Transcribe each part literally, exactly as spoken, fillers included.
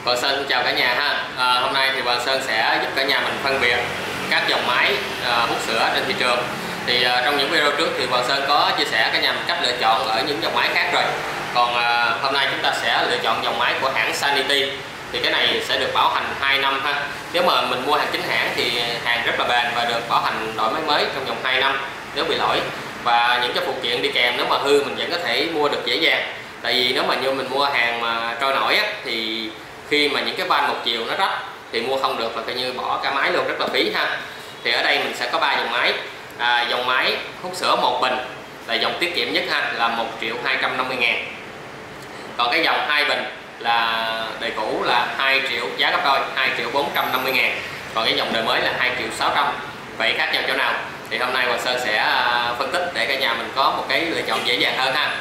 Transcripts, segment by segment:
Hoàng Sơn xin chào cả nhà ha. À, hôm nay thì Hoàng Sơn sẽ giúp cả nhà mình phân biệt các dòng máy à, hút sữa trên thị trường. Thì à, trong những video trước thì Hoàng Sơn có chia sẻ cả nhà mình cách lựa chọn ở những dòng máy khác rồi. Còn à, hôm nay chúng ta sẽ lựa chọn dòng máy của hãng Sanity. Thì cái này sẽ được bảo hành hai năm ha. Nếu mà mình mua hàng chính hãng thì hàng rất là bền và được bảo hành đổi máy mới trong vòng hai năm nếu bị lỗi. Và những cái phụ kiện đi kèm nếu mà hư mình vẫn có thể mua được dễ dàng. Tại vì nếu mà như mình mua hàng mà trôi nổi á, thì khi mà những cái van một chiều nó rách thì mua không được và coi như bỏ cả máy luôn, rất là phí ha. Thì ở đây mình sẽ có ba dòng máy. À, dòng máy hút sữa một bình là dòng tiết kiệm nhất ha, là một triệu hai trăm năm mươi ngàn. Còn cái dòng hai bình là đời cũ là hai triệu, giá gấp đôi, hai triệu bốn trăm năm mươi ngàn. Còn cái dòng đời mới là hai triệu sáu trăm. Vậy khác nhau chỗ nào? Thì hôm nay Hoàng Sơn sẽ phân tích để cả nhà mình có một cái lựa chọn dễ dàng hơn ha.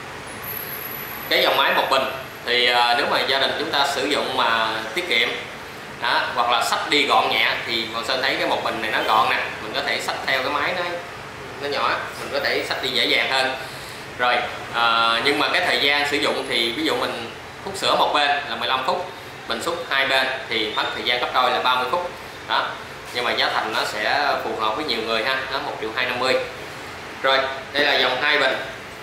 Cái dòng máy một bình thì nếu mà gia đình chúng ta sử dụng mà tiết kiệm đó, hoặc là xách đi gọn nhẹ thì Hoàng Sơn thấy cái một bình này nó gọn nè, mình có thể xách theo cái máy nó nó nhỏ, mình có thể xách đi dễ dàng hơn. Rồi à, nhưng mà cái thời gian sử dụng thì ví dụ mình hút sữa một bên là mười lăm phút, mình xúc hai bên thì mất thời gian gấp đôi là ba mươi phút đó. Nhưng mà giá thành nó sẽ phù hợp với nhiều người ha, nó một triệu hai trăm năm mươi. Rồi đây là dòng hai bình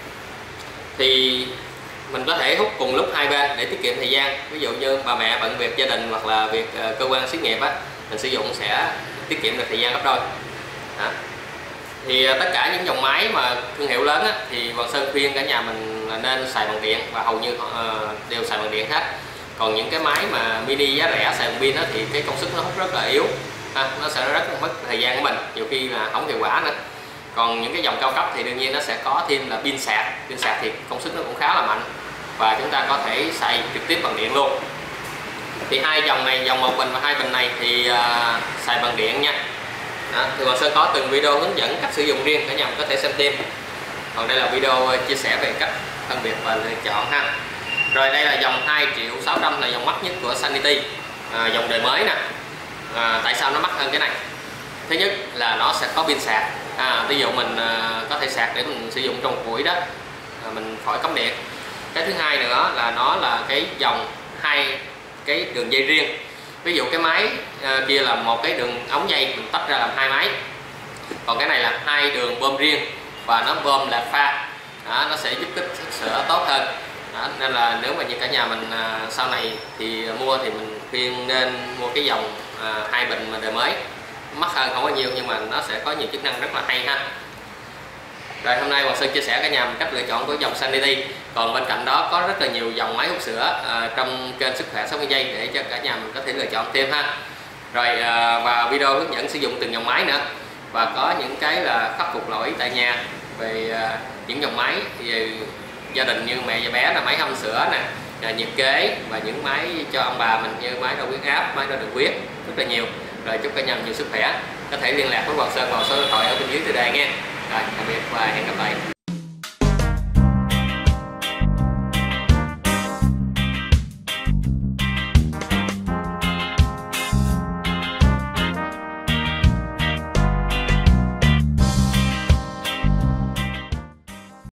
thì mình có thể hút cùng lúc hai bên để tiết kiệm thời gian. Ví dụ như bà mẹ bận việc gia đình hoặc là việc uh, cơ quan xí nghiệp á, mình sử dụng sẽ tiết kiệm được thời gian gấp đôi đó. Thì uh, tất cả những dòng máy mà thương hiệu lớn á, thì Hoàng Sơn khuyên cả nhà mình là nên xài bằng điện và hầu như uh, đều xài bằng điện hết. Còn những cái máy mà mini giá rẻ xài bằng pin á, thì cái công suất nó hút rất là yếu ha, nó sẽ rất là mất thời gian của mình, nhiều khi là không hiệu quả nữa. Còn những cái dòng cao cấp thì đương nhiên nó sẽ có thêm là pin sạc. Pin sạc thì công suất nó cũng khá là mạnh và chúng ta có thể xài trực tiếp bằng điện luôn. Thì hai dòng này, dòng một bình và hai bình này thì uh, xài bằng điện nha đó. Thì Hoàng Sơn có từng video hướng dẫn cách sử dụng riêng, cả nhà mình có thể xem thêm. Còn đây là video chia sẻ về cách phân biệt và lựa chọn ha. Rồi đây là dòng hai triệu sáu trăm, là dòng mắc nhất của Sanity, à, dòng đời mới nè. À, tại sao nó mắc hơn cái này? Thứ nhất là nó sẽ có pin sạc. À, ví dụ mình à, có thể sạc để mình sử dụng trong một buổi đó, à, mình khỏi cắm điện. Cái thứ hai nữa là nó là cái dòng hai cái đường dây riêng. Ví dụ cái máy à, kia là một cái đường ống dây mình tách ra làm hai máy, còn cái này là hai đường bơm riêng và nó bơm là pha đó, nó sẽ giúp kích thích sữa tốt hơn đó. Nên là nếu mà như cả nhà mình à, sau này thì mua thì mình khuyên nên mua cái dòng à, hai bình mà đời mới, mắc hơn không có nhiều nhưng mà nó sẽ có nhiều chức năng rất là hay ha. Rồi hôm nay Hoàng Sơn chia sẻ cả nhà mình cách lựa chọn của dòng Sanity. Còn bên cạnh đó có rất là nhiều dòng máy hút sữa à, trong kênh Sức Khỏe sáu mươi giây để cho cả nhà mình có thể lựa chọn thêm ha. Rồi à, và video hướng dẫn sử dụng từng dòng máy nữa, và có những cái là khắc phục lỗi tại nhà về à, những dòng máy thì gia đình như mẹ và bé là máy hâm sữa nè, à, nhiệt kế và những máy cho ông bà mình như máy đo huyết áp, máy đo đường huyết, rất là nhiều. Rồi chúc cả nhà nhiều sức khỏe. Có thể liên lạc với Hoàng Sơn vào số điện thoại ở bên dưới từ đây nghe. Rồi tạm biệt và hẹn gặp lại.